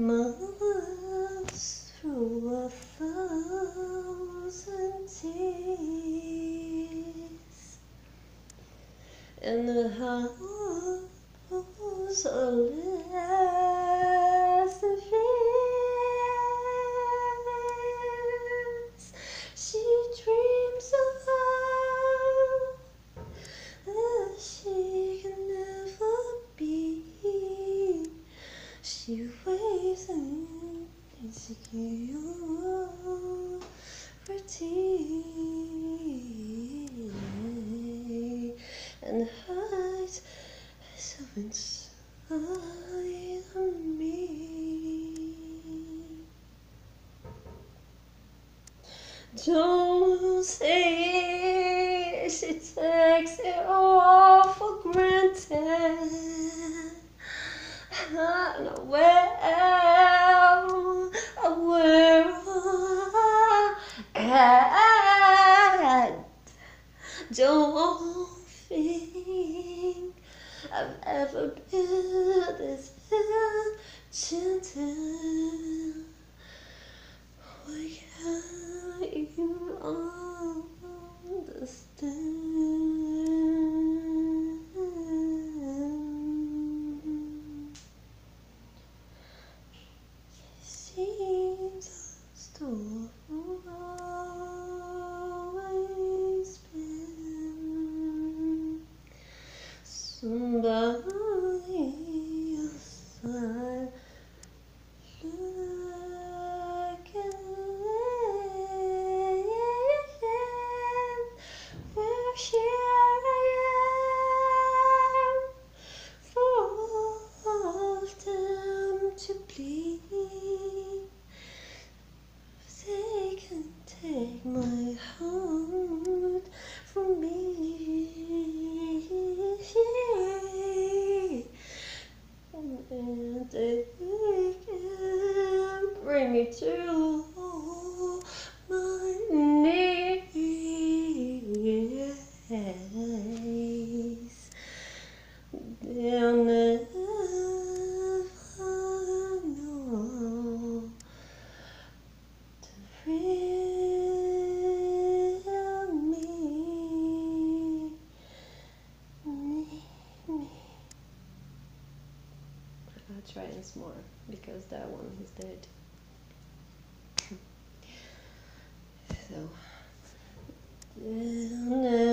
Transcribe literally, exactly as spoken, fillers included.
miles through a thousand tears, and the house are less than fears. She dreams of love that she can never be. She waves and insecure pretty and hides herself inside of me. Don't say she takes it all for granted. Unaware of where I don't think I've ever been this gentle. Why can't you understand? It seems to always been somebody else I look at. Where here I am, full of them to bleed. They can take my heart from me, and they can bring me to my knees. They'll never know the real me, me, me. I'll try once more because that one is dead. So, they'll never